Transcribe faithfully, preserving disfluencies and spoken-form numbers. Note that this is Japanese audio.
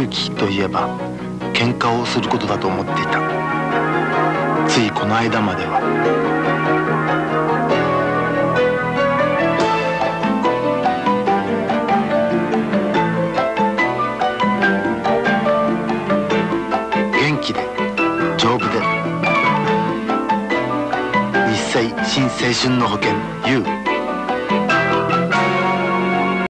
気といえば喧嘩をすることだと思っていた。ついこの間までは元気で丈夫で日清新青春の保険 ユー